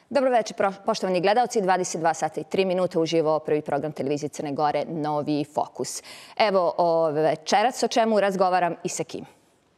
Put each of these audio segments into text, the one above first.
Dobro večer, poštovani gledalci. 22 sata i 3 minuta uživo prvi program televizije Crne Gore, Novi Fokus. Evo večeras o čemu razgovaram i sa kim.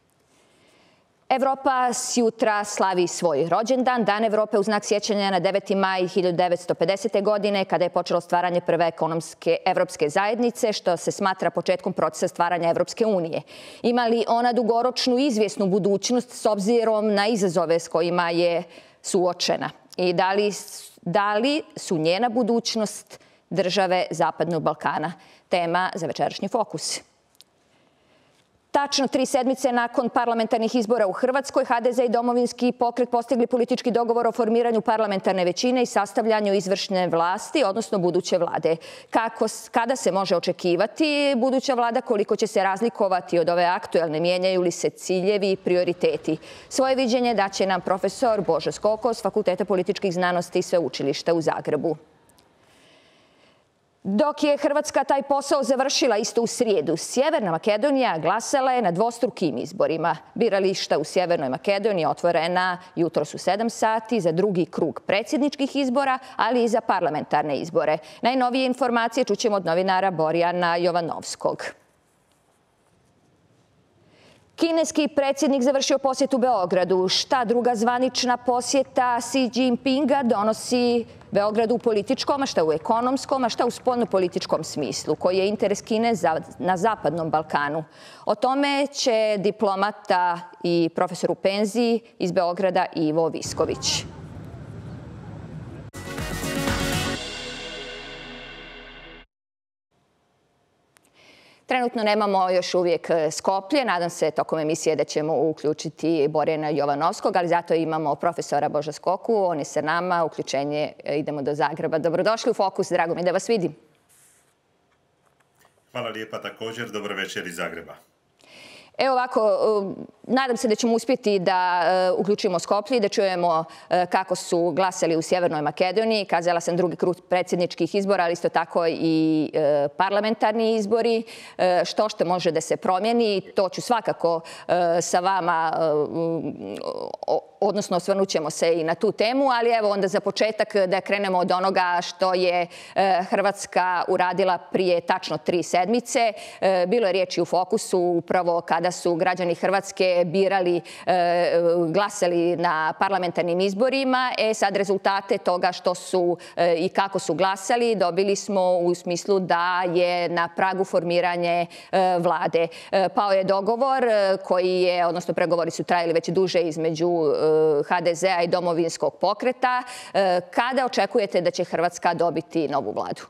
Evropa sutra slavi svoj rođendan, Dan Evrope u znak sjećanja na 9. maj 1950. godine, kada je počelo stvaranje prve ekonomske evropske zajednice, što se smatra početkom procesa stvaranja Evropske unije. Ima li ona dugoročnu i izvjesnu budućnost s obzirom na izazove s kojima je suočena? I da li su njena budućnost države Zapadnog Balkana? Tema za večerašnji Fokus. Tačno 3 sedmice nakon parlamentarnih izbora u Hrvatskoj, HDZ i Domovinski pokret postigli politički dogovor o formiranju parlamentarne većine i sastavljanju izvršne vlasti, odnosno buduće vlade. Kada se može očekivati buduća vlada, koliko će se razlikovati od ove aktuelne, mijenjaju li se ciljevi i prioriteti? Svoje viđenje daće nam profesor Božo Skoko s Fakulteta političkih znanosti i Sveučilišta u Zagrebu. Dok je Hrvatska taj posao završila isto u srijedu, Sjeverna Makedonija glasala je na dvostrukim izborima. Birališta u Sjevernoj Makedoniji otvorena jutros u 7 sati za drugi krug predsjedničkih izbora, ali i za parlamentarne izbore. Najnovije informacije čućemo od novinara Borjana Jovanovskog. Kineski predsjednik završio posjet u Beogradu. Šta druga zvanična posjeta Xi Jinpinga donosi Beogradu u političkom, a šta u ekonomskom, a šta u spoljnopolitičkom smislu? Koji je interes Kine na Zapadnom Balkanu? O tome će diplomata i profesor u penziji iz Beograda Ivo Visković. Trenutno nemamo još uvijek Skoplje. Nadam se tokom emisije da ćemo uključiti Borjana Jovanovskog, ali zato imamo profesora Boža Skoku. On je sa nama. Uključenje idemo do Zagreba. Dobrodošli u Fokus. Drago mi da vas vidim. Hvala lijepa također. Dobro večer iz Zagreba. Evo ovako, nadam se da ćemo uspjeti da uključimo Skoplje i da čujemo kako su glasali u Sjevernoj Makedoniji. Kazala sam drugi krug predsjedničkih izbora, ali isto tako i parlamentarni izbori. Što može da se promijeni, to ću svakako sa vama, odnosno osvrnut ćemo se i na tu temu, ali evo onda za početak da krenemo od onoga što je Hrvatska uradila prije tačno 3 sedmice. Bilo je riječi u Fokusu upravo kada su građani Hrvatske glasali na parlamentarnim izborima. Sad rezultate toga što su i kako su glasali dobili smo u smislu da je na pragu formiranje vlade. Pao je dogovor koji je, odnosno pregovori su trajali već duže između HDZ-a i Domovinskog pokreta. Kada očekujete da će Hrvatska dobiti novu vladu?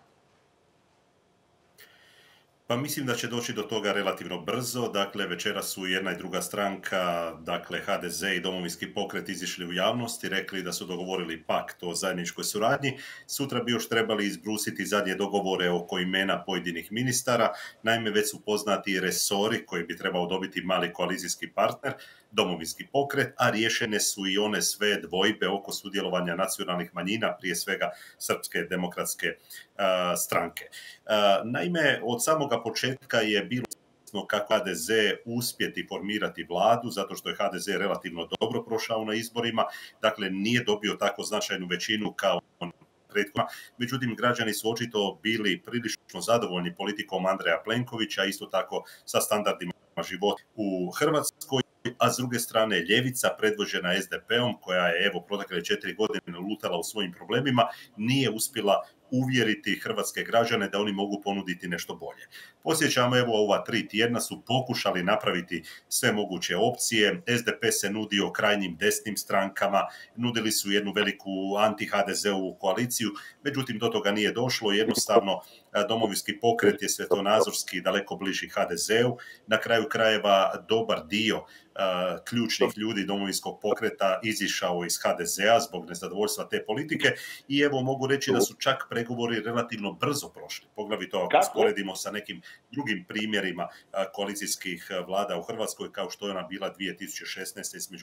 Pa mislim da će doći do toga relativno brzo. Dakle, večera su jedna i druga stranka, dakle HDZ i Domovinski pokret izišli u javnost i rekli da su dogovorili pakt o zajedničkoj suradnji. Sutra bi još trebali izbrusiti zadnje dogovore oko imena pojedinih ministara. Naime, već su poznati resori koji bi trebao dobiti mali koalicijski partner, Domovinski pokret, a riješene su i one sve dvojbe oko sudjelovanja nacionalnih manjina, prije svega Srpske demokratske stranke. Naime, od samoga početka je bilo kako HDZ uspjeti formirati vladu, zato što je HDZ relativno dobro prošao na izborima, dakle nije dobio tako značajnu većinu kao prethodno. Međutim, građani su očito bili prilično zadovoljni politikom Andreja Plenkovića, isto tako sa standardima života u Hrvatskoj. A s druge strane ljevica predvođena SDP-om, koja je evo protekle 4 godine lutala u svojim problemima, nije uspjela uvjeriti hrvatske građane da oni mogu ponuditi nešto bolje. Podsjećamo, evo ova 3 tjedna su pokušali napraviti sve moguće opcije. SDP se nudio krajnjim desnim strankama, nudili su jednu veliku anti-HDZ-ovu koaliciju, međutim do toga nije došlo. Jednostavno Domovinski pokret je svjetonazorski daleko bliži HDZ-u. Na kraju krajeva dobar dio ključnih ljudi Domovinskog pokreta izišao iz HDZ-a zbog nezadovoljstva te politike i evo mogu reći da su čak pregovori relativno brzo prošli. Poglavito ako sporedimo sa nekim drugim primjerima koalicijskih vlada u Hrvatskoj, kao što je ona bila 2016. između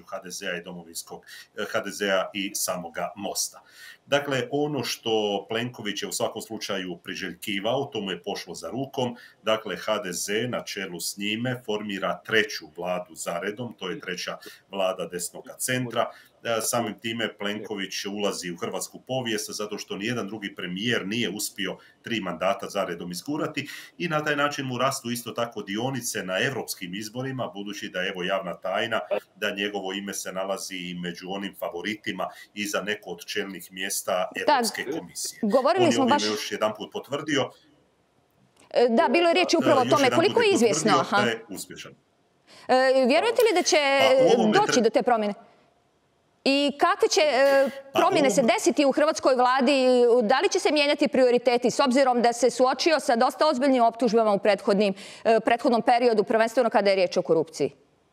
HDZ-a i samoga Mosta. Dakle, ono što Plenković je u svakom slučaju priželjkivao, to mu je pošlo za rukom. Dakle, HDZ na čelu s njime formira 3. vladu za redom, to je 3. vlada desnoga centra. Samim time Plenković ulazi u hrvatsku povijest zato što nijedan drugi premijer nije uspio 3 mandata zaredom izgurati i na taj način mu rastu isto tako dionice na europskim izborima, budući da je evo javna tajna da njegovo ime se nalazi i među onim favoritima i za neko od čelnih mjesta Europske komisije. Govorili smo baš... još jedanput potvrdio. Da, bilo je riječi upravo o tome. Koliko je izvjesno? Da je uspješan. Vjerujete li da će doći do te promjene? I kakve će promjene se desiti u hrvatskoj vladi? Da li će se mijenjati prioriteti s obzirom da se suočio sa dosta ozbiljnim optužbama u prethodnom periodu, prvenstveno kada je riječ o korupciji?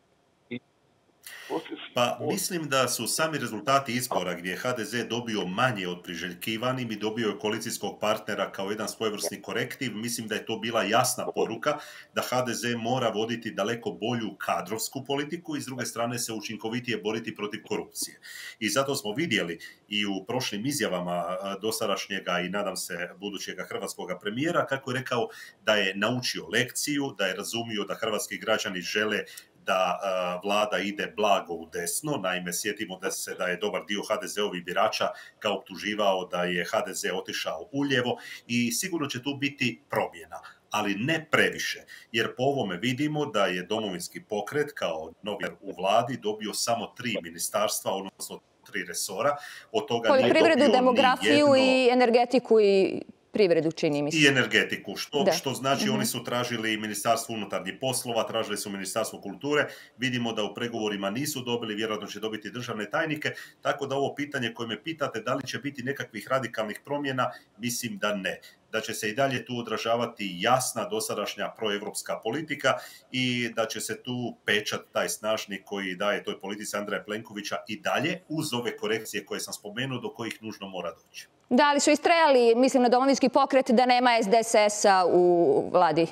Pa mislim da su sami rezultati izbora gdje je HDZ dobio manje od priželjkivanim i dobio je koalicijskog partnera kao jedan svojevrsni korektiv. Mislim da je to bila jasna poruka da HDZ mora voditi daleko bolju kadrovsku politiku i s druge strane se učinkovitije boriti protiv korupcije. I zato smo vidjeli i u prošlim izjavama dosadašnjega i nadam se budućega hrvatskog premijera kako je rekao da je naučio lekciju, da je razumio da hrvatski građani žele da vlada ide blago u desno. Naime, sjetimo da je dobar dio HDZ-ovih birača kao optuživao da je HDZ otišao uljevo i sigurno će tu biti promjena, ali ne previše, jer po ovome vidimo da je Domovinski pokret kao novi u vladi dobio samo 3 ministarstva, odnosno 3 resora. Od toga poljoprivredu, demografiju i energetiku i privredu, čini mi se. I energetiku, što znači oni su tražili Ministarstvo unutarnjih poslova, tražili su Ministarstvo kulture, vidimo da u pregovorima nisu dobili, vjerojatno će dobiti državne tajnike, tako da ovo pitanje koje me pitate da li će biti nekakvih radikalnih promjena, mislim da ne. Da će se i dalje tu odražavati jasna dosadašnja proevropska politika i da će se tu pečat taj snažni koji daje toj politici Andreja Plenkovića i dalje uz ove korekcije koje sam spomenuo do kojih nužno mora doći. Da, ali su istrajali, mislim na Domovinski pokret, da nema SDSS-a u vladi?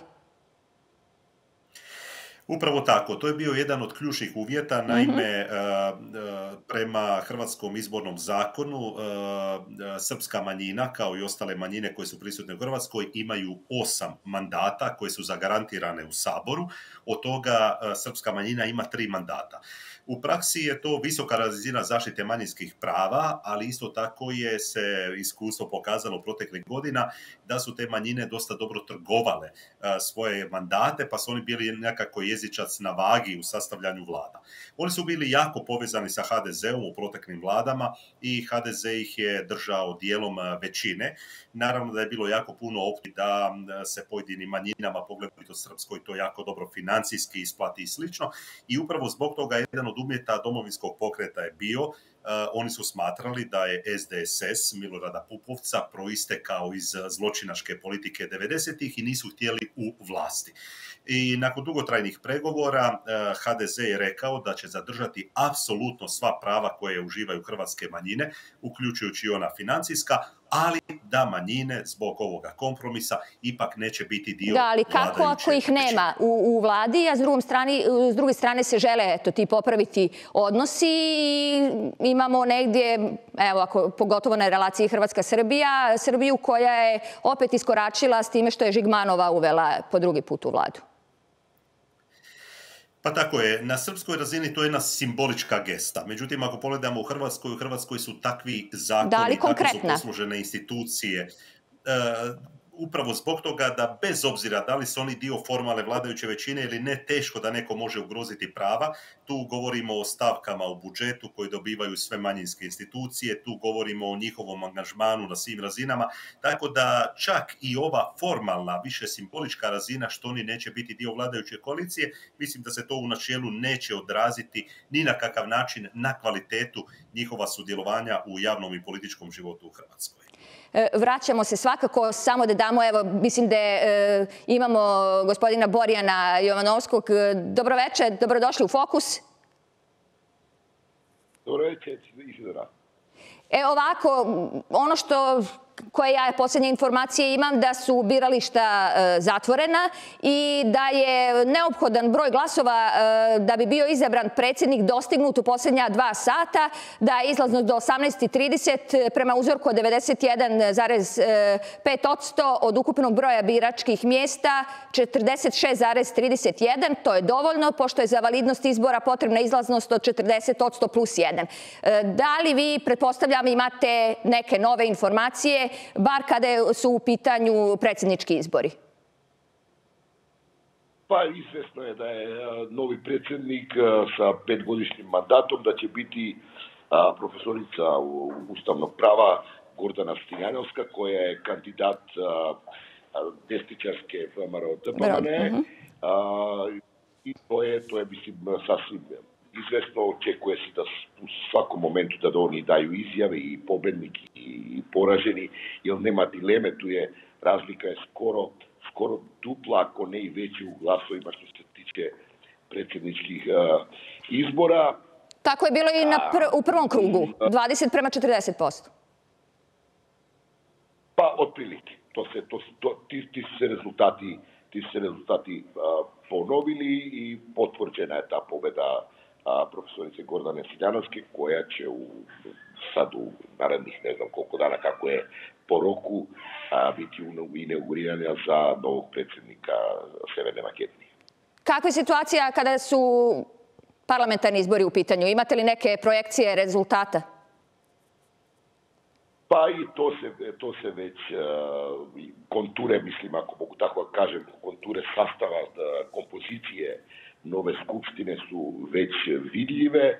Upravo tako. To je bio jedan od ključnih uvjeta. Naime, prema hrvatskom izbornom zakonu, srpska manjina, kao i ostale manjine koje su prisutne u Hrvatskoj, imaju 8 mandata koje su zagarantirane u Saboru. Od toga srpska manjina ima 3 mandata. U praksi je to visoka razina zaštite manjinskih prava, ali isto tako je se iskustvo pokazalo proteklih godina da su te manjine dosta dobro trgovale svoje mandate, pa su oni bili nekako jezičac na vagi u sastavljanju vlada. Oni su bili jako povezani sa HDZ-om u proteklim vladama i HDZ ih je držao dijelom većine. Naravno da je bilo jako puno opti da se pojedinim manjinama, pogledajte srpskoj, to jako dobro financijski isplati i slično. I upravo zbog toga jedan od uvjeta Domovinskog pokreta je bio, oni su smatrali da je SDSS Milorada Pupovca proistekao iz zločinačke politike 90-ih i nisu htjeli u vlasti. I nakon dugotrajnih pregovora HDZ je rekao da će zadržati apsolutno sva prava koje uživaju hrvatske manjine, uključujući i ona financijska, ali da manjine zbog ovoga kompromisa ipak neće biti dio vladajuće. Da, ali kako ako ih nema u vladi, a s druge strane se žele ti popraviti odnosi i imamo negdje, evo, pogotovo na relaciji Hrvatska-Srbija, Srbiju koja je opet iskoračila s time što je Žigmanova uvela po drugi put u vladu. Pa tako je, na srpskoj razini to je jedna simbolička gesta. Međutim, ako pogledamo u Hrvatskoj su takvi zakoni, tako su poslužene institucije. Upravo zbog toga da bez obzira da li su oni dio formalne vladajuće većine ili ne, teško da neko može ugroziti prava. Tu govorimo o stavkama u budžetu koji dobivaju sve manjinske institucije, tu govorimo o njihovom angažmanu na svim razinama, tako da čak i ova formalna, više simbolička razina što oni neće biti dio vladajuće koalicije, mislim da se to u načelu neće odraziti ni na kakav način na kvalitetu njihova sudjelovanja u javnom i političkom životu u Hrvatskoj. Vraćamo se svakako, samo da damo, evo, mislim da imamo gospodina Borjana Jovanovskog. Dobro večer, dobrodošli u Fokus. Dobro večer, Isidora. Ovako, ono što koje ja posljednje informacije imam, da su birališta zatvorena i da je neophodan broj glasova da bi bio izabran predsjednik dostignut u posljednja 2 sata, da je izlaznost do 18:30 prema uzorku od 91,5% od ukupnog broja biračkih mjesta 46,31. To je dovoljno, pošto je za validnost izbora potrebna izlaznost od 40% plus 1. Da li vi, pretpostavljam, imate neke nove informacije, bar kada su u pitanju predsjednički izbori? Pa izvesno je da je novi predsjednik sa 5-godišnjim mandatom, da će biti profesorica ustavnog prava Gordana Stiljanovska, koja je kandidat desničarske VMRO DPMNE. I to je, mislim, sasvim izvesno. Očekuje se da u svakom momentu da oni daju izjave, i pobednik i poraženi, jer nema dileme, tu je razlika je skoro dupla, ako ne i veći u glasovima što se tiče predsjedničkih izbora. Tako je bilo i u prvom krugu, 20:40%. Pa, otprilike. Ti su se rezultati ponovili i potvrđena je ta pobjeda profesorice Gordane Stiljanovske, koja će sad u narednih ne znam koliko dana, kako je po roku, biti inaugurirana za novog predsjednika Severne Makedonije. Kakva je situacija kada su parlamentarni izbori u pitanju? Imate li neke projekcije rezultata? Pa i to se već konture, mislim, ako mogu tako kažem, konture sastava kompozicije nove skupštine su već vidljive.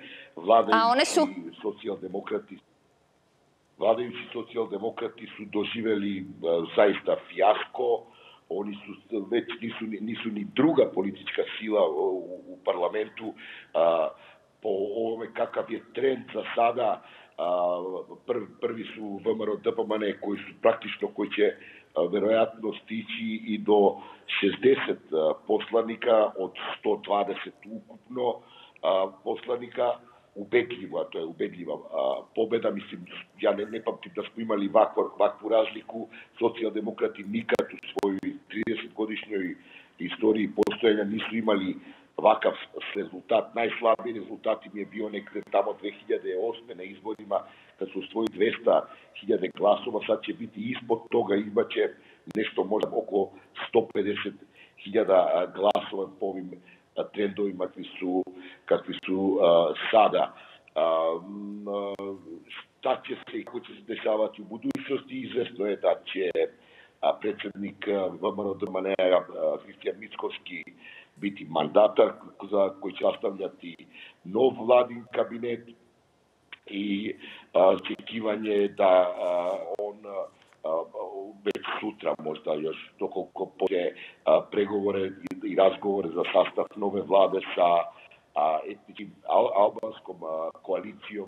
Vladajući socijaldemokrati su doživjeli zaista fijasko. Oni su već nisu ni druga politička sila u parlamentu. Po ovome kakav je trend za sada, prvi su VMRO DPMNE koji će vjerojatno stići i do 60 poslanika od 120 ukupno poslanika. Ubedljiva, to je ubedljiva pobjeda. Mislim, ja ne pamtim da smo imali ovakvu razliku. Socijaldemokrati nikad u svojoj 30-godišnjoj istoriji postojanja nisu imali ovakav rezultat. Najslabiji rezultat im je bio nekde tamo 2008. na izborima, kad su osvojili 200.000 glasova. Sad će biti ispod toga, imaće nešto možda oko 150.000 glasova po ovim trendovima kakvi su sada. Šta će se i kako će se dešavati u budućnosti? Izvesno je da će predsjednik VMRO DPMNE-a Hristijan Mickovski biti mandatar za koji će sastavljati nov vladin kabinet, i očekivanje da on već sutra, možda još dokoliko pođe pregovore i razgovore za sastav nove vlade sa etničkim albanskom koalicijom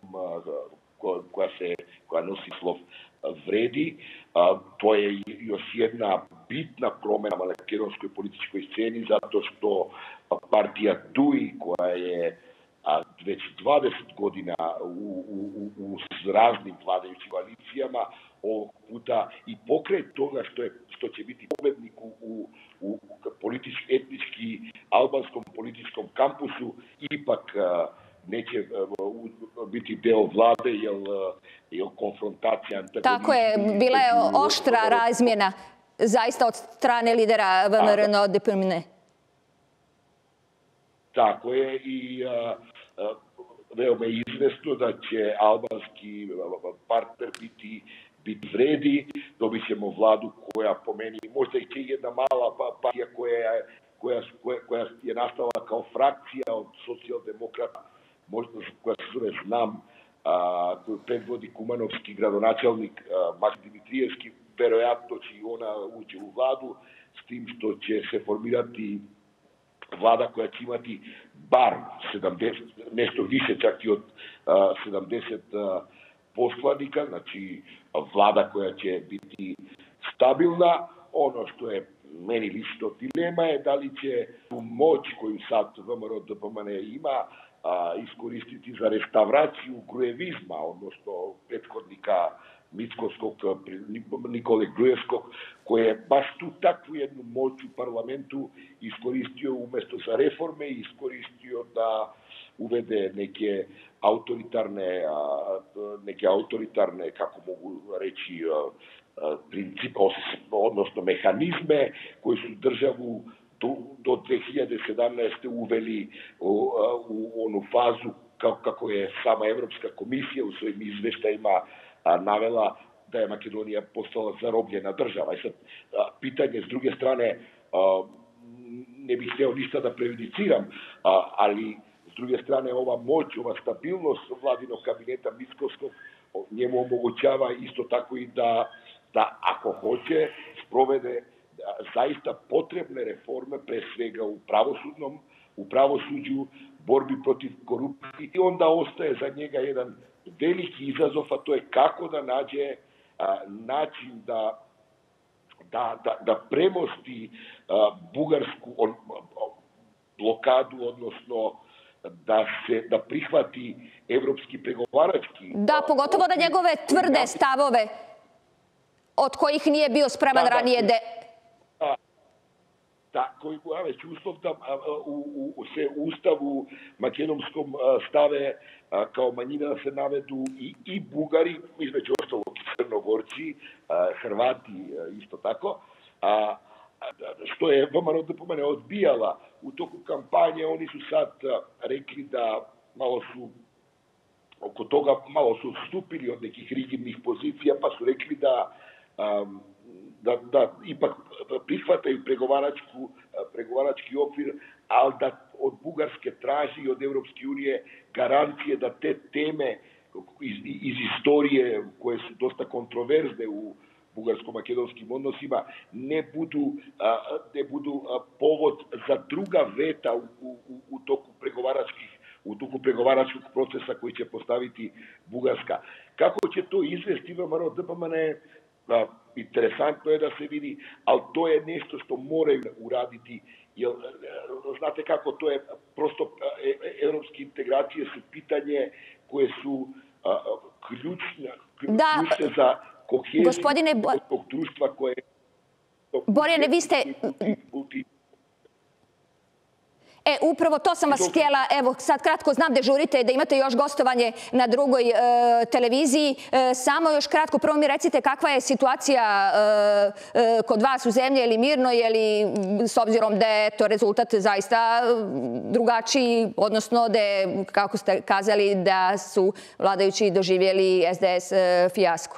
koja nosi slov Vredi. To je još jedna bitna promjena na makedonskoj političkoj sceni, zato što partija DUI, koja je već 20 godina u raznim vladajućim koalicijama, ovog puta i pokret toga što će biti pobednik u etnički albanskom političkom kampusu, ipak neće biti deo vlade, jer konfrontacija... Tako je, bila je oštra razmjena zaista od strane lidera VMRO DPMNE. Tako je, i veoma je izvesno da će albanski partner biti Vredi. Dobit ćemo vladu koja, po meni, možda i jedna mala partija koja je nastala kao frakcija od socijaldemokrata, možda koja se zove Znam, koju predvodi kumanovski gradonačelnik Maksim Dimitrijevski. Verojatno će i ona ući u vladu, s tim što će se formirati vlada koja će imati bar 70, nešto više čak i od 70 poslanika, znači vlada koja će biti stabilna. Ono što je meni lično dilema je da li će tu moć koju sad VMRO DPMNE ima iskoristiti za restauraciju grujevizma, odnosno prethodnika Mickovskog, Nikole Gruevskog, koji je baš tu takvu jednu moć u parlamentu iskoristio umesto za reforme, iskoristio da uvede neke autoritarne, kako mogu reći, princip, odnosno mehanizme koji su državu do 2017. uveli u onu fazu kako je sama Evropska komisija u svojim izveštajima navela da je Makedonija postala zarobljena država. I sad, pitanje s druge strane, ne bih hteo ništa da prejudiciram, ali s druge strane ova moć, ova stabilnost vladinog kabineta Mickovskog njemu omogućava isto tako i da ako hoće sprovede zaista potrebne reforme, pre svega u pravosuđu, borbi protiv korupcije, i onda ostaje za njega jedan veliki izazov, a to je kako da nađe način da premosti bugarsku blokadu, odnosno da prihvati evropski pregovarački... Da, pogotovo na njegove tvrde stavove od kojih nije bio spreman ranije koji već uslov da se u Ustavu makedonskom stave kao manjina da se navedu i Bugari, između ostalog i Crnogorci, Hrvati isto tako, što je VMRO odbijala u toku kampanje. Oni su sad rekli da oko toga malo su odstupili od nekih rigidnih pozicija, pa su rekli da ipak prihvataju pregovarački okvir, ali da od Bugarske traži i od Evropske unije garancije da te teme iz istorije koje su dosta kontroverzne u bugarsko-makedonskim odnosima ne budu povod za druga veta u toku pregovaračkog procesa koji će postaviti Bugarska. Kako će to izvesti VMRO DPMN? Interesantno je da se vidi, ali to je nešto što moraju uraditi, jer znate kako, to je prosto, evropske integracije su pitanje koje su ključne za koheziju tog društva koje... Borjane, vi ste... Upravo to sam vas htjela, evo sad kratko, znam da žurite, da imate još gostovanje na drugoj televiziji. Samo još kratko, prvo mi recite kakva je situacija kod vas u zemlji, je li mirno, je li s obzirom da je to rezultat zaista drugačiji, odnosno da je, kako ste kazali, da su vladajući doživjeli SDS fijasko?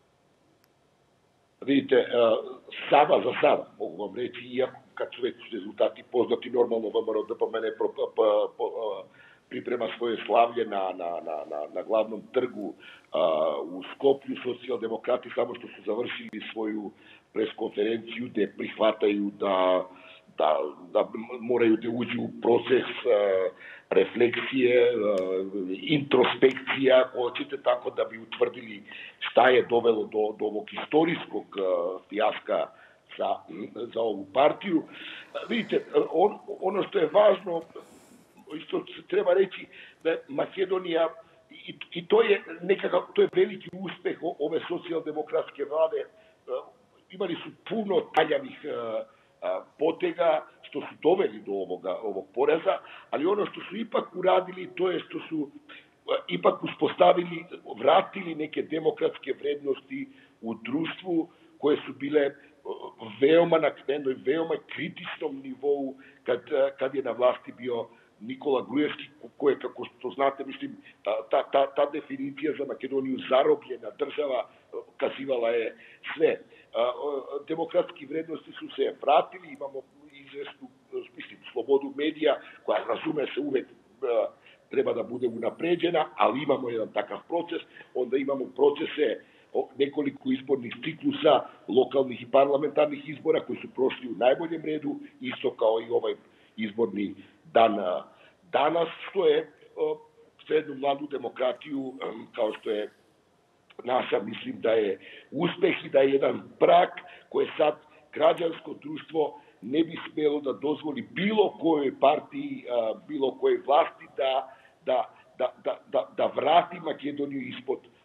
Vidite, sada za sada, mogu vam reći, iako kad su već rezultati poznati, normalno VMRO DPMN priprema svoje slavlje na glavnom trgu u Skoplju. Socijaldemokrati samo što su završili svoju preskonferenciju gde prihvataju da moraju da uđu u proces refleksije, introspekcija, hoćete, tako da bi utvrdili šta je dovelo do ovog istorijskog fijaska za ovu partiju. Vidite, ono što je važno, isto treba reći da je Makedonija, i to je veliki uspeh ove socijaldemokratske vlade, imali su puno taljanih potega što su doveli do ovog poraza, ali ono što su ipak uradili, to je što su ipak uspostavili, vratili neke demokratske vrednosti u društvu koje su bile na jednoj veoma kritičnom nivou kad je na vlasti bio Nikola Gruevski, koje, kako što znate, mislim, ta definicija za Makedoniju zarobljena država kazivala je sve. Demokratski vrednosti su se vratili, imamo izvesnu, mislim, slobodu medija, koja, razume se, uvek treba da bude unapređena, ali imamo jedan takav proces, onda imamo procese nekoliko izbornih ciklusa, lokalnih i parlamentarnih izbora koji su prošli u najboljem redu, isto kao i ovaj izborni dan danas, što je za jednu mladu demokratiju, kao što je naša, mislim da je uspeh i da je jedan prak koje sad građansko društvo ne bi smjelo da dozvoli bilo kojoj partiji, bilo kojoj vlasti da vrati Makedoniju ispod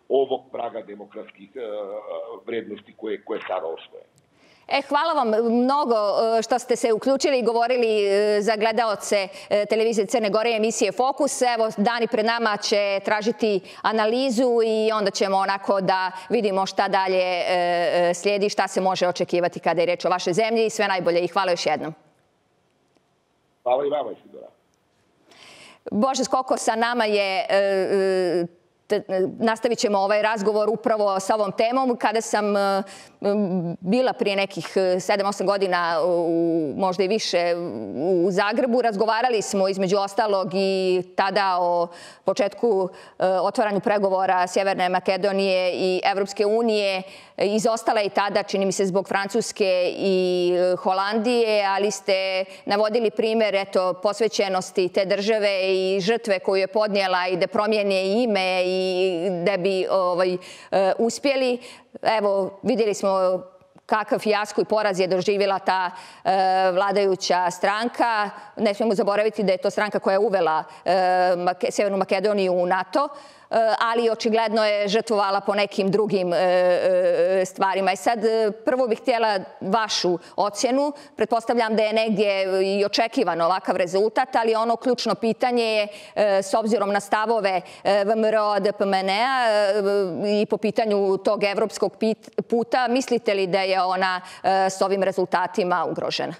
ovog praga demokratskih vrednosti koje sada osvoje. Hvala vam mnogo što ste se uključili i govorili za gledaoce televizije Crne Gore emisije Fokus. Evo, dani pred nama će tražiti analizu i onda ćemo onako da vidimo šta dalje slijedi, šta se može očekivati kada je reč o vašoj zemlji. Sve najbolje i hvala još jednom. Hvala i vama, Isidora. Bože Skoko sa nama je. Nastavit ćemo ovaj razgovor upravo sa ovom temom. Kada sam bila prije nekih 7-8 godina, možda i više, u Zagrebu, razgovarali smo između ostalog i tada o početku otvaranju pregovora Sjeverne Makedonije i Evropske unije. Izostala je i tada, čini mi se, zbog Francuske i Holandije, ali ste navodili primjer posvećenosti te države i žrtve koju je podnijela i da promijene ime i da bi uspjeli. Evo, vidjeli smo kakav fijasko i poraz je doživjela ta vladajuća stranka. Ne smijemo zaboraviti da je to stranka koja je uvela Sjevernu Makedoniju u NATO, ali očigledno je žrtvovala po nekim drugim stvarima. I sad prvo bih htjela vašu ocjenu. Pretpostavljam da je negdje i očekivan ovakav rezultat, ali ono ključno pitanje je s obzirom na stavove VMRO DPMNE-a i po pitanju tog evropskog puta, mislite li da je ona s ovim rezultatima ugrožena?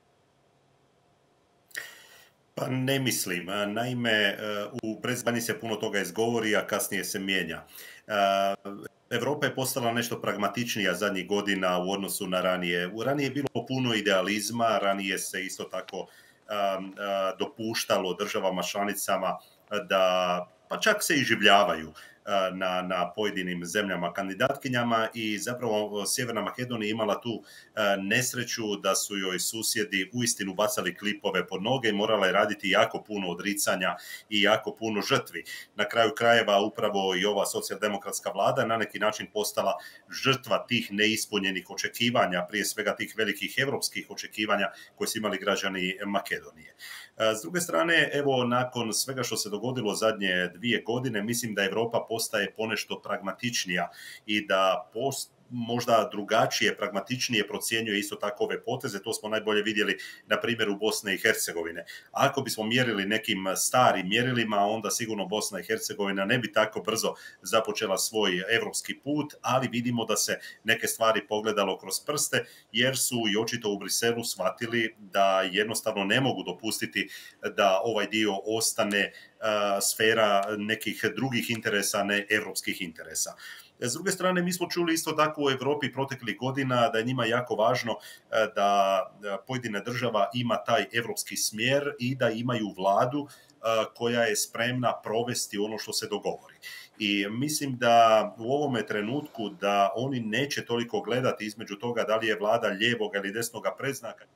Pa ne mislim. Naime, u predizbornoj se puno toga izgovori, a kasnije se mijenja. Europa je postala nešto pragmatičnija zadnjih godina u odnosu na ranije. Ranije je bilo puno idealizma, ranije se isto tako dopuštalo državama članicama da pa čak se iživljavaju na pojedinim zemljama kandidatkinjama i zapravo Sjeverna Makedonija imala tu nesreću da su joj susjedi uistinu bacali klipove pod noge i morala je raditi jako puno odricanja i jako puno žrtvi. Na kraju krajeva upravo i ova socijaldemokratska vlada na neki način postala žrtva tih neispunjenih očekivanja, prije svega tih velikih evropskih očekivanja koje su imali građani Makedonije. S druge strane, evo, nakon svega što se dogodilo zadnje 2 godine, mislim da Europa postaje ponešto pragmatičnija i da možda drugačije, pragmatičnije procjenjuje isto tako ove poteze. To smo najbolje vidjeli na primjeru Bosne i Hercegovine. Ako bismo mjerili nekim starim mjerilima, onda sigurno Bosna i Hercegovina ne bi tako brzo započela svoj evropski put, ali vidimo da se neke stvari pogledalo kroz prste, jer su i očito u Briselu shvatili da jednostavno ne mogu dopustiti da ovaj dio ostane sfera nekih drugih interesa, ne evropskih interesa. S druge strane, mi smo čuli isto tako u Europi proteklih godina da je njima jako važno da pojedina država ima taj evropski smjer i da imaju vladu koja je spremna provesti ono što se dogovori. I mislim da u ovome trenutku da oni neće toliko gledati između toga da li je vlada lijevog ili desnoga predznaka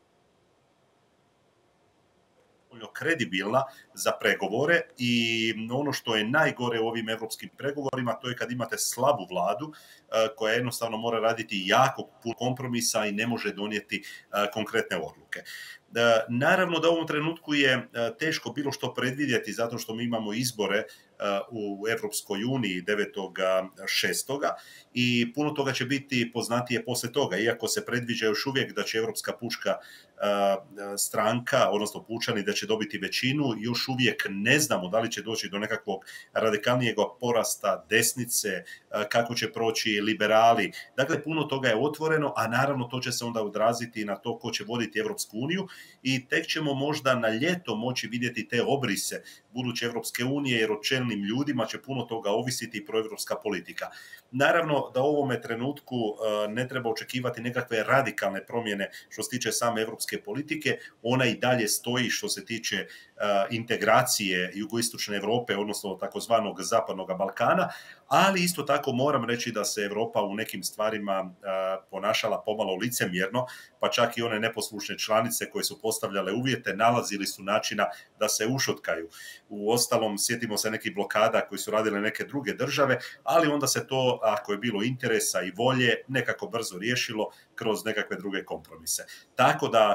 kredibilna za pregovore i ono što je najgore u ovim evropskim pregovorima, to je kad imate slabu vladu koja jednostavno mora raditi jako puno kompromisa i ne može donijeti konkretne odluke. Naravno da u ovom trenutku je teško bilo što predvidjeti zato što mi imamo izbore u Evropskoj uniji 9.6. i puno toga će biti poznatije poslije toga, iako se predviđa još uvijek da će Europska pučka stranka, odnosno pučani, da će dobiti većinu, još uvijek ne znamo da li će doći do nekakvog radikalnijeg porasta desnice, kako će proći liberali. Dakle, puno toga je otvoreno, a naravno to će se onda odraziti na to ko će voditi Evropsku uniju i tek ćemo možda na ljeto moći vidjeti te obrise buduće Evropske unije, jer o čelnim ljudima će puno toga ovisiti i proevropska politika. Naravno da u ovome trenutku ne treba očekivati nekakve radikalne promjene što se tiče same evropske politike. Ona i dalje stoji što se tiče integracije jugoistočne Europe, odnosno takozvanog zapadnog Balkana, ali isto tako moram reći da se Europa u nekim stvarima ponašala pomalo licemjerno, pa čak i one neposlušne članice koje su postavljale uvjete nalazili su načina da se ušutkaju. Uostalom, sjetimo se nekih blokada koji su radile neke druge države, ali onda se to, ako je bilo interesa i volje, nekako brzo riješilo kroz nekakve druge kompromise. Tako da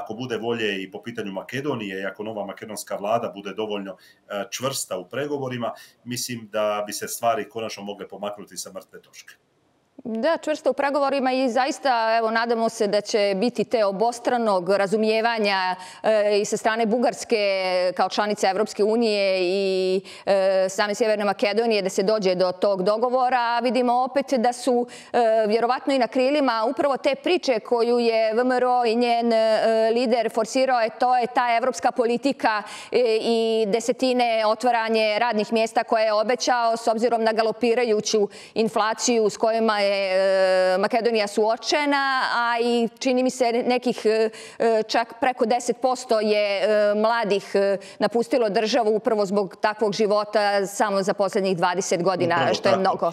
ako bude volje i po pitanju Makedonije i ako nova makedonska vlada bude dovoljno čvrsta u pregovorima, mislim da bi se stvari konačno mogle pomaknuti sa mrtve točke. Da, čvrsto u pregovorima i zaista, evo, nadamo se da će biti te obostranog razumijevanja i sa strane Bugarske kao članice Evropske unije i same Sjeverne Makedonije da se dođe do tog dogovora. A vidimo opet da su vjerovatno i na krilima upravo te priče koju je VMRO i njen lider forsirao, to je ta evropska politika i desetine otvaranje radnih mjesta koje je obećao s obzirom na galopirajuću inflaciju s kojima je Makedonija suočena, a i čini mi se nekih čak preko 10% je mladih napustilo državu upravo zbog takvog života samo za posljednjih 20 godina, što je mnogo.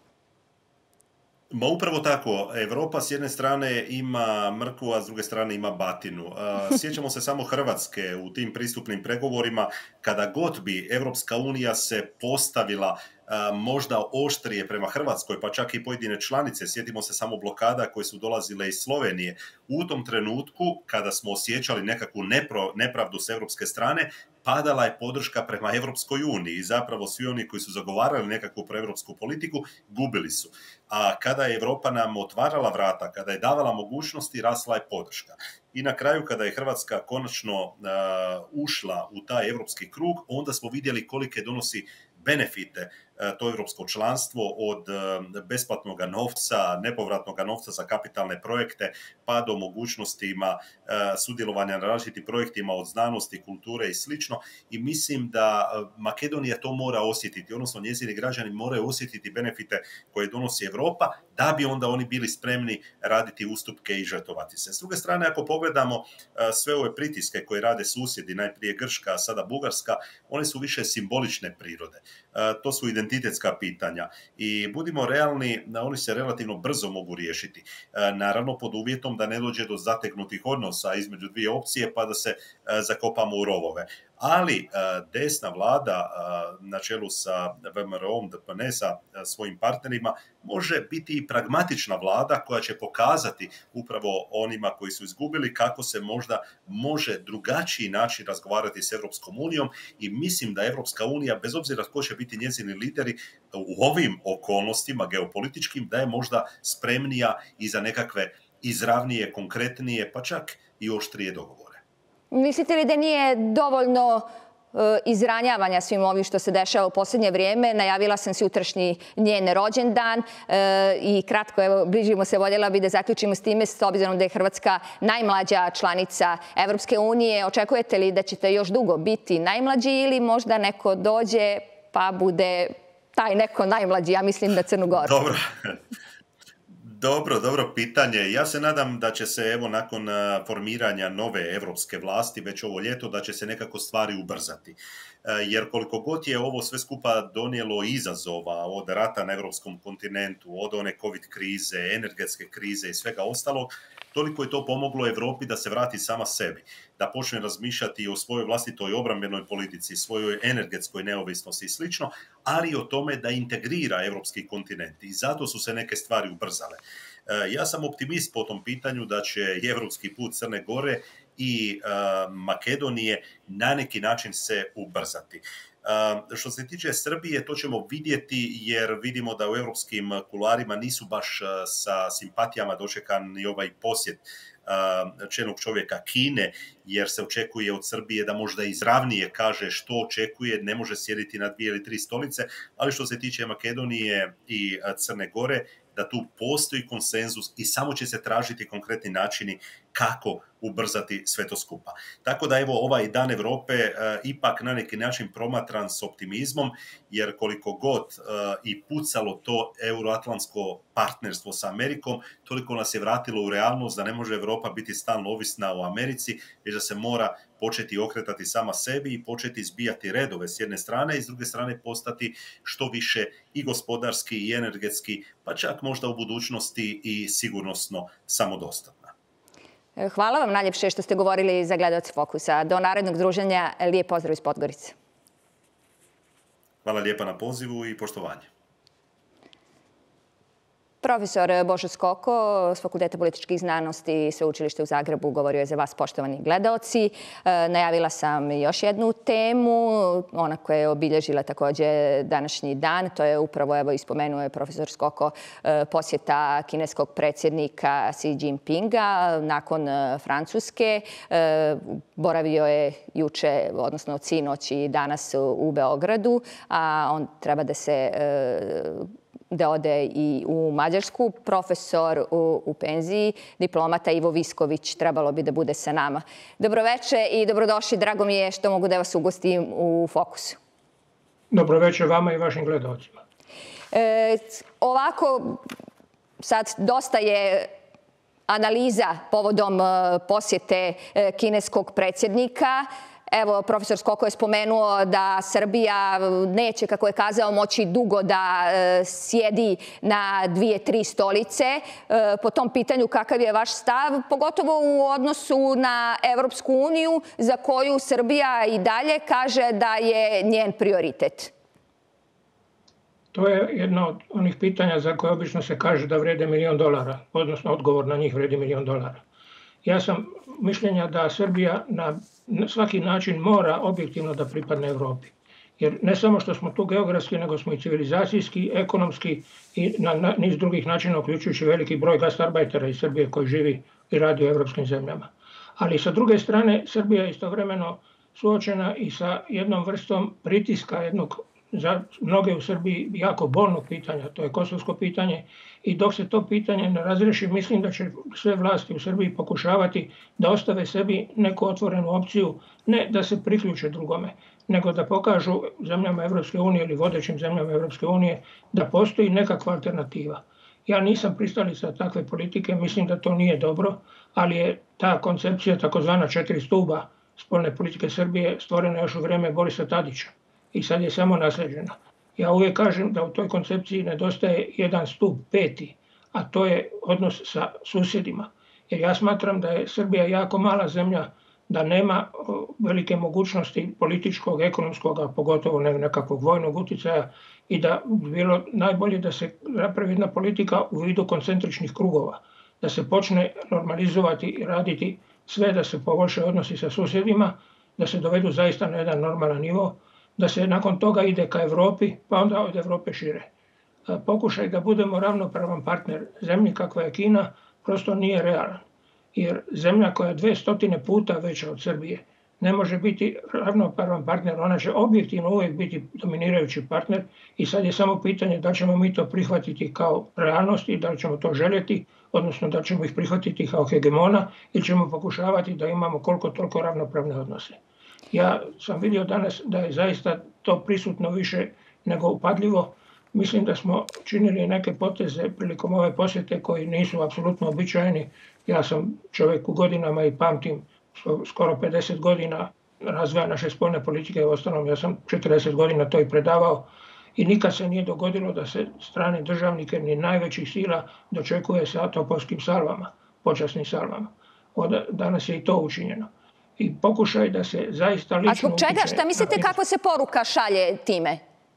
Ma upravo tako. Evropa s jedne strane ima mrkvu, a s druge strane ima batinu. Sjećamo se samo Hrvatske u tim pristupnim pregovorima, kada god bi Evropska unija se postavila možda oštrije prema Hrvatskoj, pa čak i pojedine članice. Sjetimo se samo blokada koje su dolazile iz Slovenije. U tom trenutku, kada smo osjećali nekakvu nepravdu s evropske strane, padala je podrška prema Evropskoj uniji i zapravo svi oni koji su zagovarali nekakvu proevropsku politiku gubili su. A kada je Evropa nam otvarala vrata, kada je davala mogućnosti, rasla je podrška. I na kraju, kada je Hrvatska konačno ušla u taj evropski krug, onda smo vidjeli kolike donosi benefite to evropsko članstvo, od besplatnog novca, nepovratnog novca za kapitalne projekte, pa do mogućnostima sudjelovanja na različitim projektima od znanosti, kulture i slično. I mislim da Makedonija to mora osjetiti, odnosno njezini građani moraju osjetiti benefite koje donosi Europa, da bi onda oni bili spremni raditi ustupke i žrtvovati se. S druge strane, ako pogledamo sve ove pritiske koje rade susjedi, najprije Grčka, a sada Bugarska, one su više simbolične prirode. To su identitetska pitanja i budimo realni, oni se relativno brzo mogu riješiti. Naravno, pod uvjetom da ne dođe do zategnutih odnosa između dvije opcije pa da se zakopamo u rovove. Ali desna vlada na čelu sa VMRO-om, DPN, sa svojim partnerima, može biti i pragmatična vlada koja će pokazati upravo onima koji su izgubili kako se možda može drugačiji način razgovarati s Evropskom unijom i mislim da Evropska unija, bez obzira tko će biti njezini lideri, u ovim okolnostima geopolitičkim, da je možda spremnija i za nekakve izravnije, konkretnije, pa čak i oštrije dogovore. Mislite li da nije dovoljno izranjavanja svim ovim što se dešava u posljednje vrijeme? Najavila sam sutrašnji njen rođendan i kratko, evo, bližimo se, voljela bi da zaključimo s time, s obzirom da je Hrvatska najmlađa članica Evropske unije. Očekujete li da ćete još dugo biti najmlađi ili možda neko dođe pa bude taj neko najmlađi? Ja mislim da Crnu Goru. Dobro pitanje. Ja se nadam da će se, evo, nakon formiranja nove evropske vlasti, već ovo ljeto, da će se nekako stvari ubrzati. Jer koliko god je ovo sve skupa donijelo izazova od rata na evropskom kontinentu, od one COVID krize, energetske krize i svega ostalog, toliko je to pomoglo Europi da se vrati sama sebi, da počne razmišljati o svojoj vlastitoj obrambenoj politici, svojoj energetskoj neovisnosti i slično, ali i o tome da integrira evropski kontinent. I zato su se neke stvari ubrzale. Ja sam optimist po tom pitanju da će i evropski put Crne Gore i Makedonije na neki način se ubrzati. Što se tiče Srbije, to ćemo vidjeti jer vidimo da u europskim kuloarima nisu baš sa simpatijama dočekan i ovaj posjet čelnog čovjeka Kine, jer se očekuje od Srbije da možda izravnije kaže što očekuje, ne može sjediti na 2 ili 3 stolice, ali što se tiče Makedonije i Crne Gore, da tu postoji konsenzus i samo će se tražiti konkretni načini kako ubrzati sve to skupa. Tako da evo ovaj Dan Europe ipak na neki način promatran s optimizmom, jer koliko god i pucalo to euroatlantsko partnerstvo sa Amerikom, toliko nas je vratilo u realnost da ne može Europa biti stalno ovisna o Americi, već da se mora početi okretati sama sebi i početi zbijati redove s jedne strane i s druge strane postati što više i gospodarski i energetski, pa čak možda u budućnosti i sigurnosno samodostatna. Hvala vam najljepše što ste govorili za gledaoce Fokusa. Do narednog druženja, lijep pozdrav iz Podgorice. Hvala lijepa na pozivu i poštovanje. Profesor Božo Skoko s Fakulteta političkih znanosti i Sveučilišta u Zagrebu govorio je za vas, poštovani gledaoci. Najavila sam još jednu temu, ona koja je obilježila također današnji dan. To je upravo, evo, ispomenuo je profesor Skoko, posjeta kineskog predsjednika Xi Jinpinga nakon Francuske. Boravio je juče, odnosno sinoć i danas u Beogradu, a on treba da ode i u Mađarsku. Profesor u penziji, diplomata Ivo Visković, trebalo bi da bude sa nama. Dobroveče i dobrodošli. Drago mi je što mogu da vas ugostim u Fokusu. Dobroveče vama i vašim gledalcima. Ovako, sad dosta je analiza povodom posjete kineskog predsjednika. Evo, profesor Skoko je spomenuo da Srbija neće, kako je kazao, moći dugo da sjedi na 2-3 stolice. Po tom pitanju kakav je vaš stav, pogotovo u odnosu na Evropsku uniju, za koju Srbija i dalje kaže da je njen prioritet? To je jedno od onih pitanja za koje obično se kaže da vrede $1 milion, odnosno odgovor na njih vredi $1 milion. Ja sam mišljenja da Srbija na svaki način mora objektivno da pripadne Evropi. Jer ne samo što smo tu geografski, nego smo i civilizacijski, ekonomski i na niz drugih načina, uključujući veliki broj gastarbajtera iz Srbije koji živi i radi u evropskim zemljama. Ali sa druge strane, Srbija je istovremeno suočena i sa jednom vrstom pritiska, jednog za mnoge u Srbiji jako bolnog pitanja, to je kosovsko pitanje, i dok se to pitanje ne razreši, mislim da će sve vlasti u Srbiji pokušavati da ostave sebi neku otvorenu opciju, ne da se priključe drugome, nego da pokažu zemljama Evropske unije ili vodećim zemljama Evropske unije da postoji nekakva alternativa. Ja nisam pristalica takve politike, mislim da to nije dobro, ali je ta koncepcija takozvana 4 stuba spoljne politike Srbije stvorena još u vrijeme Borisa Tadića i sad je samo naslijeđena. Ja uvijek kažem da u toj koncepciji nedostaje jedan stup, 5., a to je odnos sa susjedima. Jer ja smatram da je Srbija jako mala zemlja, da nema velike mogućnosti političkog, ekonomskog, a pogotovo nekakvog vojnog utjecaja i da bi bilo najbolje da se napravi jedna politika u vidu koncentričnih krugova, da se počne normalizovati i raditi sve da se poboljšaju odnosi sa susjedima, da se dovedu zaista na jedan normalan nivo, da se nakon toga ide ka Evropi, pa onda od Evrope šire. Pokušaj da budemo ravnopravan partner zemlji kakva je Kina prosto nije realan. Jer zemlja koja je 200 puta veća od Srbije ne može biti ravnopravan partner, ona će objektivno uvijek biti dominirajući partner i sad je samo pitanje da ćemo mi to prihvatiti kao realnost i da li ćemo to željeti, odnosno da ćemo ih prihvatiti kao hegemona ili ćemo pokušavati da imamo koliko toliko ravnopravne odnose. Ja sam vidio danas da je zaista to prisutno više nego upadljivo. Mislim da smo činili neke poteze prilikom ove posjete koji nisu apsolutno običajni. Ja sam čovjek u godinama i pamtim skoro 50 godina razvoja naše spoljne politike. Uostalom, ja sam 40 godina to i predavao i nikad se nije dogodilo da se strane državnike ni najvećih sila dočekuje sa topovskim salvama, počasnim salvama. Danas je i to učinjeno. I pokušaj da se zaista lično... A zbog čega? Šta mislite kako se poruka šalje time?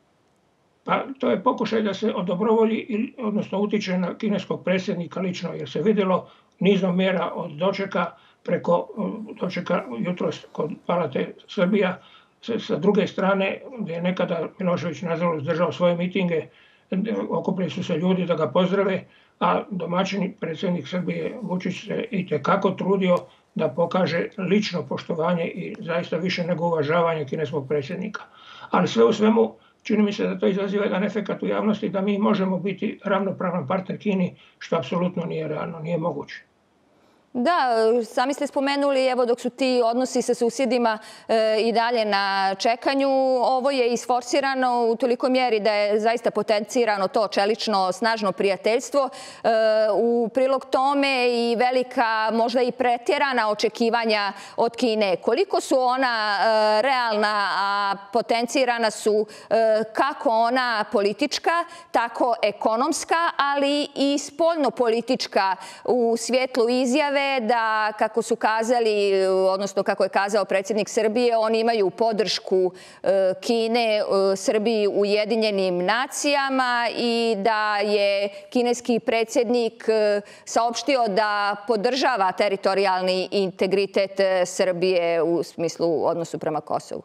Pa to je pokušaj da se odobrovolji, odnosno utiče na kineskog predsjednika lično, jer se vidjelo nizom mjera od dočeka preko dočeka jutros kod Palate Srbija. Sa druge strane, gdje je nekada Milošević nažalost držao svoje mitinge, okupili su se ljudi da ga pozdrave, a domaćini predsjednik Srbije Vučić se itekako trudio da pokaže lično poštovanje i zaista više nego uvažavanje kineskog predsjednika. Ali sve u svemu, čini mi se da to izaziva jedan efekat u javnosti da mi možemo biti ravnopravan partner Kini, što apsolutno nije realno, nije moguće. Da, sami ste spomenuli, evo dok su ti odnosi sa susjedima i dalje na čekanju, ovo je isforsirano u toliko mjeri da je zaista potencirano to čelično, snažno prijateljstvo. U prilog tome i velika, možda i pretjerana očekivanja od Kine. Koliko su ona realna, a potencirana su kako ona politička, tako ekonomska, ali i spoljno-politička u svjetlu izjave je da, kako su kazali, odnosno kako je kazao predsjednik Srbije, oni imaju podršku Kine Srbiji u Ujedinjenim nacijama i da je kineski predsjednik saopštio da podržava teritorijalni integritet Srbije u smislu odnosu prema Kosovu.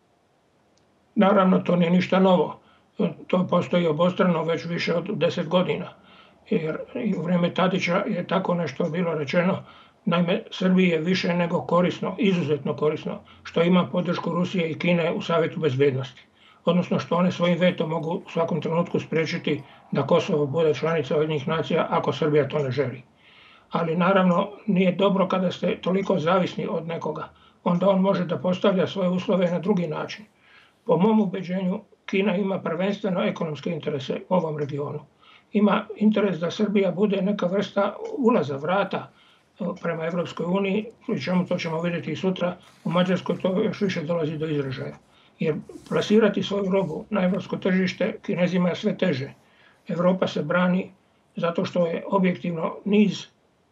Naravno, to nije ništa novo. To postoji obostrano već više od 10 godina. Jer i u vrijeme Tadića je tako nešto bilo rečeno. Naime, Srbiji je više nego korisno, izuzetno korisno, što ima podršku Rusije i Kine u Savjetu bezbednosti. Odnosno što one svojim vetom mogu u svakom trenutku spriječiti da Kosovo bude članica Ujedinjenih nacija ako Srbija to ne želi. Ali naravno nije dobro kada ste toliko zavisni od nekoga. Onda on može da postavlja svoje uslove na drugi način. Po mom ubeđenju, Kina ima prvenstveno ekonomske interese u ovom regionu. Ima interes da Srbija bude neka vrsta ulaza, vrata prema Evropskoj uniji, pri čemu to ćemo vidjeti i sutra. U Mađarskoj to još više dolazi do izražaja. Jer plasirati svoju robu na evropsko tržište Kinezima je sve teže. Evropa se brani zato što je objektivno niz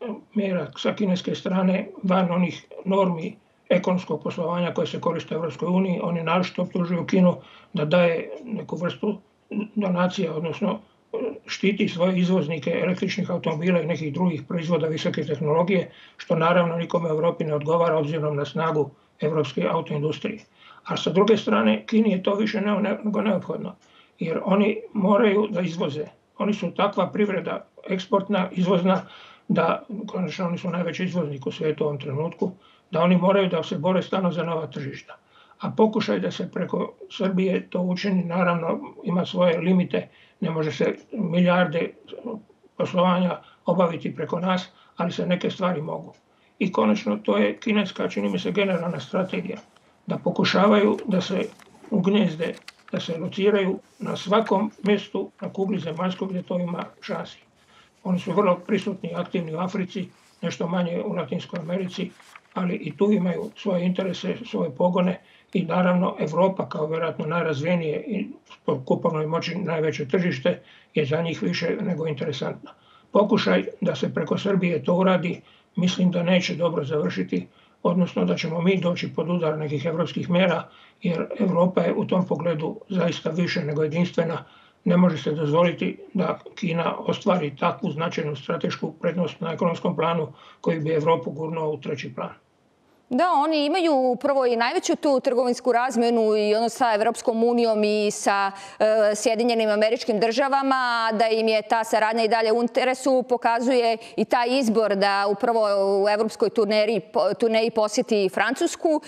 mjera sa kineske strane van onih normi ekonomskog poslovanja koje se koriste u Evropskoj uniji. Oni naročito optužuju Kinu da daje neku vrstu donacija, odnosno štiti svoje izvoznike električnih automobila i nekih drugih proizvoda visoke tehnologije, što naravno nikome u Europi ne odgovara obzirom na snagu evropske autoindustrije. A sa druge strane, Kini je to više nego neophodno, jer oni moraju da izvoze. Oni su takva privreda, eksportna, izvozna, da konačno oni su najveći izvoznik u svijetu u ovom trenutku, da oni moraju da se bore stalno za nova tržišta. A pokušaj da se preko Srbije to učini, naravno, ima svoje limite, ne može se milijarde poslovanja obaviti preko nas, ali se neke stvari mogu. I konačno, to je kineska, čini mi se, generalna strategija, da pokušavaju da se ugnjezde, da se lociraju na svakom mjestu na kugli zemaljskoj gdje to ima šansi. Oni su vrlo prisutni i aktivni u Africi, nešto manje u Latinskoj Americi, ali i tu imaju svoje interese, svoje pogone i naravno Evropa kao vjerojatno najrazvijenije i po kupovnoj moći najveće tržište je za njih više nego interesantna. Pokušaj da se preko Srbije to uradi, mislim da neće dobro završiti, odnosno da ćemo mi doći pod udar nekih evropskih mjera, jer Evropa je u tom pogledu zaista više nego jedinstvena. Ne može se dozvoliti da Kina ostvari takvu značajnu stratešku prednost na ekonomskom planu koji bi Evropu gurnuo u treći plan. Da, oni imaju prvo i najveću tu trgovinsku razmjenu i ono sa Evropskom unijom i sa Sjedinjenim Američkim Državama, da im je ta saradnja i dalje u interesu, pokazuje i taj izbor da upravo u evropskoj turneji posjeti Francusku,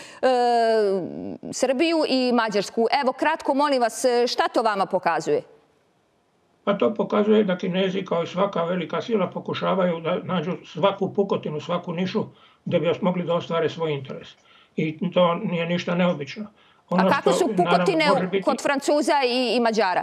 Srbiju i Mađarsku. Evo, kratko, molim vas, šta to vama pokazuje? Pa to pokazuje da Kinezi kao i svaka velika sila pokušavaju da nađu svaku pukotinu, svaku nišu gdje bi mogli da ostvare svoj interes. I to nije ništa neobično. A kako su pukotine kod Francuza i Mađara?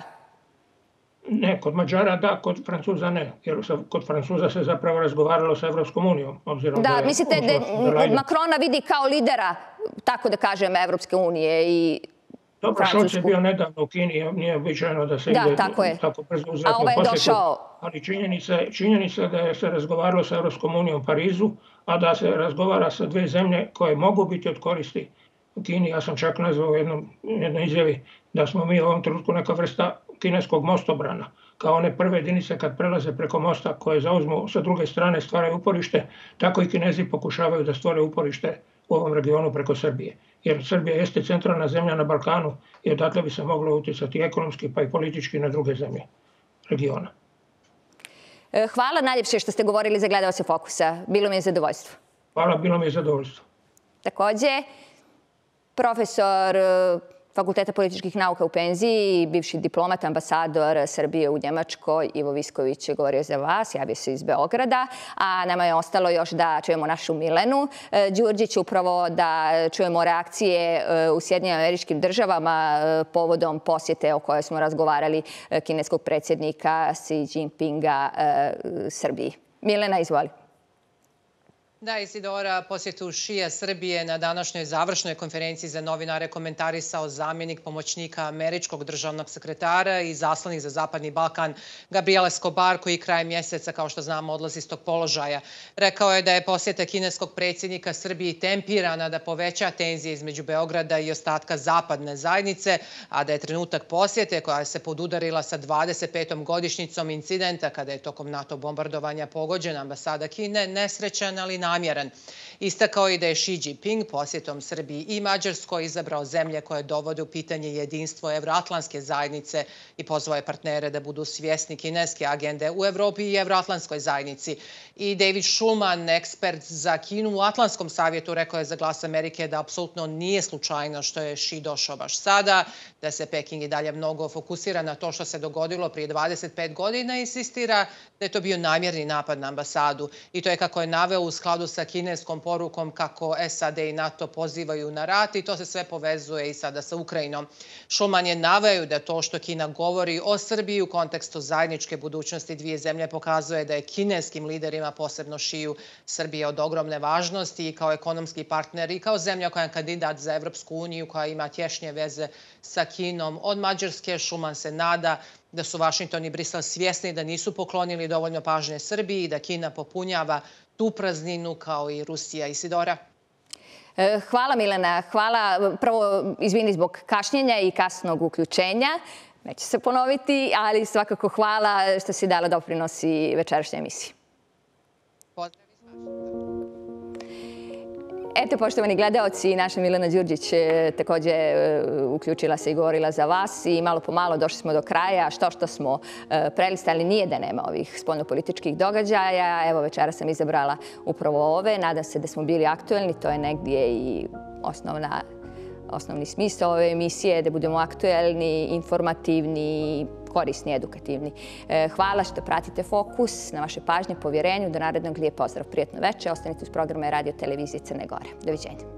Ne, kod Mađara da, kod Francuza ne. Jer kod Francuza se zapravo razgovaralo sa Evropskom unijom. Da, mislite da Macrona vidi kao lidera, tako da kažem, Evropske unije i dobro, Scholz je bio nedavno u Kini, nije običajno da se ide tako brzo uzvratno posjetu. Ali činjenica je da se razgovaralo sa Evropskom unijom u Parizu, a da se razgovara sa dvije zemlje koje mogu biti od koristi u Kini. Ja sam čak nazvao u jednoj izjavi da smo mi u ovom trenutku neka vrsta kineskog mostobrana. Kao one prve jedinice kad prelaze preko mosta koje zauzmu sa druge strane stvaraju uporište, tako i Kinezi pokušavaju da stvore uporište u ovom regionu preko Srbije. Jer Srbija jeste centralna zemlja na Balkanu i odatle bi se moglo utjecati ekonomski pa i politički na druge zemlje regiona. Hvala najljepše što ste govorili za gledaoce Fokusa. Bilo mi je zadovoljstvo. Hvala, bilo mi je zadovoljstvo. Također, profesor Fakulteta političkih nauka u penziji i bivši diplomat, ambasador Srbije u Njemačkoj, Ivo Visković je govorio za vas, javio se iz Beograda, a nama je ostalo još da čujemo našu Milenu Đurđić, upravo da čujemo reakcije u Sjedinjenim Američkim Državama povodom posjete o kojoj smo razgovarali kineskog predsjednika Xi Jinpinga Srbiji. Milena, izvoli. Da, Isidora, posjetu Šija Srbije na današnjoj završnoj konferenciji za novinare komentarisao zamjenik pomoćnika američkog državnog sekretara i zaslanik za Zapadni Balkan Gabriel Escobar, koji krajem mjeseca, kao što znamo, odlazi iz tog položaja. Rekao je da je posjeta kineskog predsjednika Srbiji tempirana da poveća tenzije između Beograda i ostatka zapadne zajednice, a da je trenutak posjete koja se podudarila sa 25. godišnjicom incidenta kada je tokom NATO bombardovanja pogođena ambasada Kine nesrećan, ali namjeran. Istakao i da je Xi Jinping posjetom Srbiji i Mađarskoj izabrao zemlje koje dovode u pitanje jedinstvo evroatlantske zajednice i pozvao je partnere da budu svjesni kineske agende u Evropi i evroatlantskoj zajednici. I David Schulman, ekspert za Kinu u Atlantskom savjetu, rekao je za Glas Amerike da apsolutno nije slučajno što je Xi došao baš sada, da se Peking i dalje mnogo fokusira na to što se dogodilo prije 25 godina i insistira da je to bio namjerni napad na ambasadu. I to je, kako je naveo, u skladu sa kineskom porukom kako SAD i NATO pozivaju na rat, i to se sve povezuje i sada sa Ukrajinom. Schulman je naveo da to što Kina govori o Srbiji u kontekstu zajedničke budućnosti dvije zemlje pokazuje da je kineskim liderima, posebno Šiju, Srbija od ogromne važnosti i kao ekonomski partner i kao zemlja koja je kandidat za Evropsku uniju, koja ima tješnje veze sa Kinom. Od Mađarske Schulman se nada da su Vašington i Brisel svjesni da nisu poklonili dovoljno pažnje Srbiji i da Kina popunjava tu prazninu kao i Rusija. Isidora? Hvala, Milena. Hvala. Prvo, izvini zbog kašnjenja i kasnog uključenja. Neće se ponoviti, ali svakako hvala što si dala doprinosi večerašnjoj emisiji. Pozdrav iz Vašingtona. Eto, poštovani gledaoci, naša Milena Đurđić također uključila se i govorila za vas i malo po malo došli smo do kraja. Što smo prelistali, nije da nema ovih spoljnopolitičkih događaja. Evo, večera sam izabrala upravo ove. Nadam se da smo bili aktuelni. To je negdje i osnovni smisao ove emisije, da budemo aktuelni, informativni, korisni, edukativni. Hvala što pratite Fokus, na vaše pažnje, povjerenju. Do narednog, lijep pozdrav, prijatno večer. Ostanite uz programe Radio Televizije Crne Gore. Doviđenja.